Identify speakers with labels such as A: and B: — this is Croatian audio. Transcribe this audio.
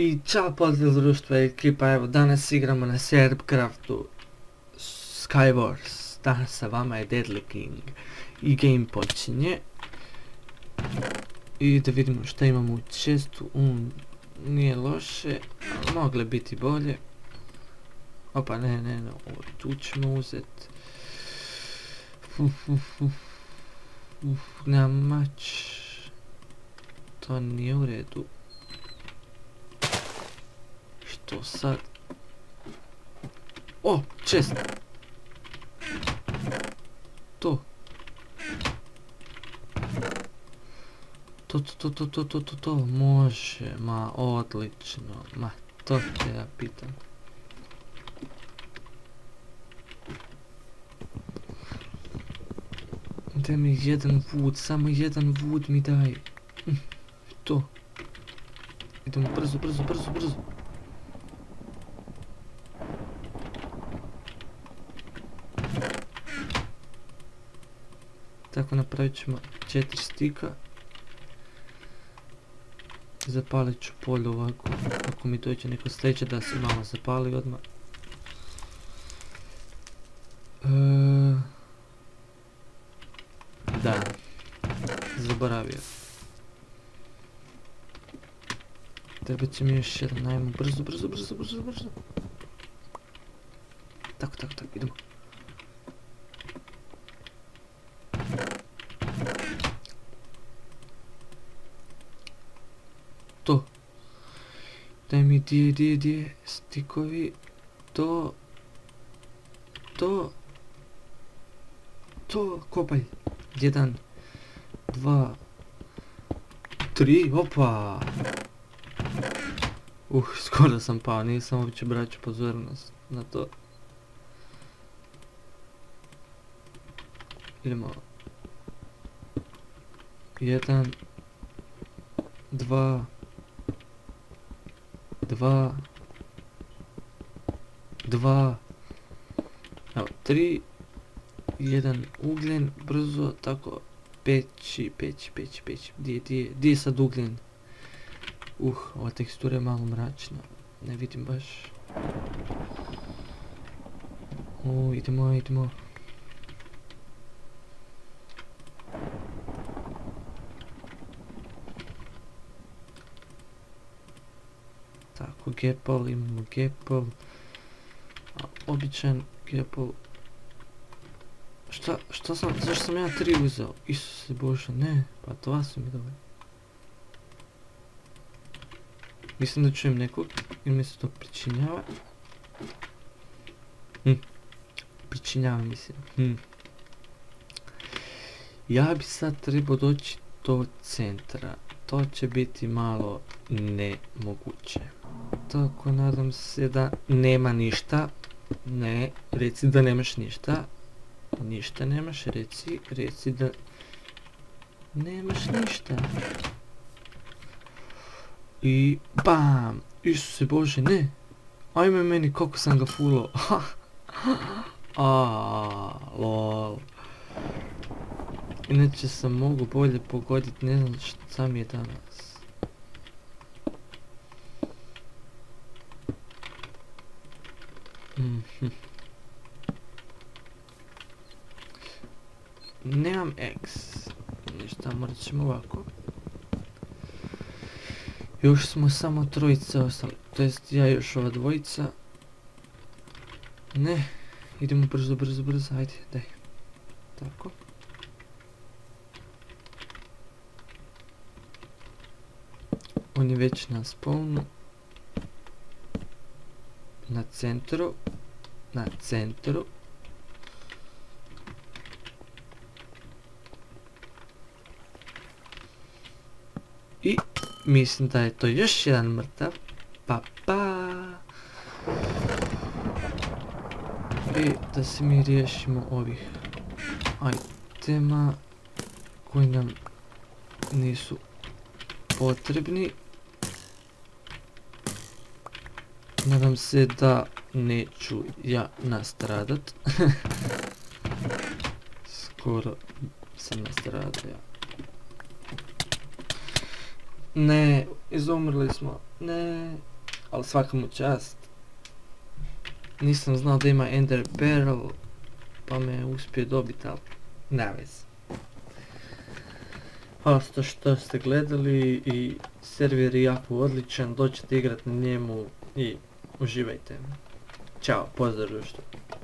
A: I čao, pozdrav društva i ekipa, evo danas igramo na Serpcraftu Skywars. Danas sa vama je Deadly King i game počinje. I da vidimo šta imamo u chestu. Nije loše, ali mogle biti bolje. Opa, ne, ovo tu ćemo uzet. Nemam mač. To nije u redu. Što sad? O, chest! To. To, može, ma odlično, ma to te ja pitam. Daj mi jedan wood, samo jedan wood mi daj. To. Idemo brzo. Tako napravit ćemo 4 stika. Zapalit ću polje ovako, ako mi dođe neko sljedeće da se malo zapali odmah. Da, zaboravio. Treba će mi još jedan, najmo brzo. Tako, idemo. To. Daj mi di stikovi. To, kopaj. 1, 2, 3, opa. Skoro sam pao, nisam uopće braću pozornost na to. Idemo. 1, 2, 2, evo 3, 1 ugljen, brzo, tako, peći, gdje je sad ugljen? Ova tekstura je malo mračna, ne vidim baš. Idemo. Tako, gapple, imamo gapple. Običan gapple. Šta sam, zašto sam ja 3 uzeo? Isuse Bože, ne, pa 2 su mi dovoljno. Mislim da čujem nekog, ili mi se to pričinjava. Pričinjava mislim. Ja bi sad trebao doći do centra. To će biti malo nemoguće. Tako, nadam se da nema ništa. Ne, reci da nemaš ništa. Ništa nemaš, reci da nemaš ništa. I BAM! Isuse Bože, ne! Ajme meni kako sam ga fulao. Lol. Inače sam mogu bolje pogoditi, ne znam šta mi je danas. Nemam X. Ništa, morat ćemo ovako. Još smo samo trojica ostali, to jest ja još ova dvojica. Ne, idemo brzo, ajde, daj. Tako. On je već na spawnu. Na centru. I mislim da je to još jedan mrtav. I da se mi riješimo ovih itema koji nam nisu potrebni. Nadam se da neću ja nastradat. Skoro sam nastradao ja. Ne, izumrli smo. Ne, ali svaka mu čast. Nisam znao da ima Ender Pearl, pa me uspio dobiti, ali nema veze. Hvala što ste gledali i server je jako odličan, dođite igrat na njemu i uživajte. Ćao, pozdrav društvo.